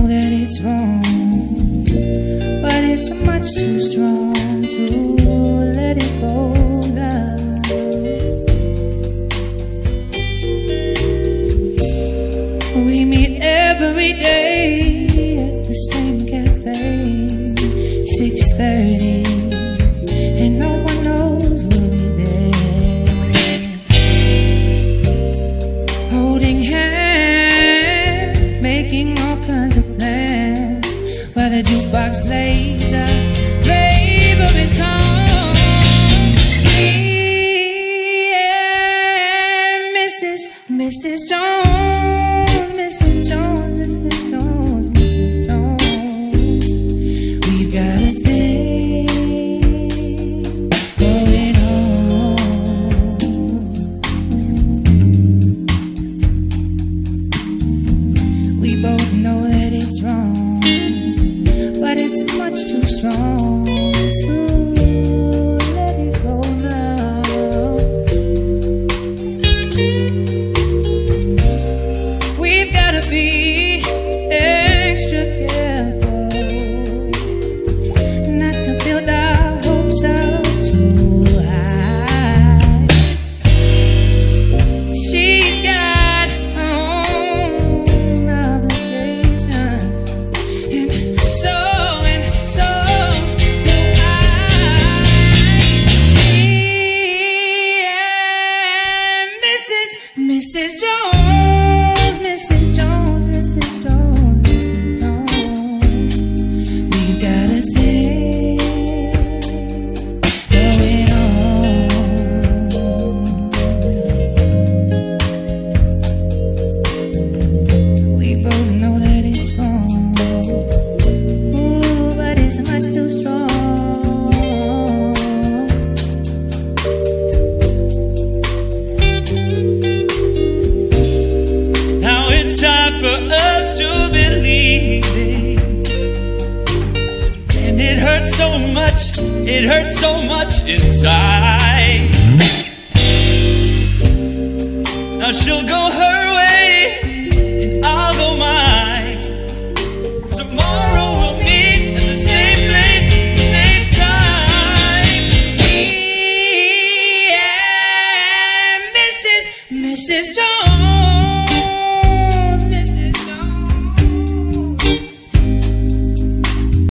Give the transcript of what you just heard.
that it's wrong, but it's much too strong to let it go now. We meet every day at the same cafe, 6:30, and no one knows we'll be there, holding hands, making all kinds of plans, while the jukebox plays our favorite song. Me and Mrs. Jones, Mrs. Jones, Mrs. Jones, Mrs. Jones, we've got a thing going on. We both know that it's wrong, but it's much too strong to let it go now. We've got to be extra careful not to build our hopes up too high. She's got her own obligations, and so do I. Me and Mrs. Jones, Mrs. Jones, Mrs. Jones, Mrs. Jones, we've got a thing going on. We both know that it's wrong, ooh, but it's much too strong. Now it's time for us to believe it. And it hurts so much inside. Now she'll go her way and I'll go mine. Tomorrow we'll meet at the same place, the same time. Me and Mrs. Jones.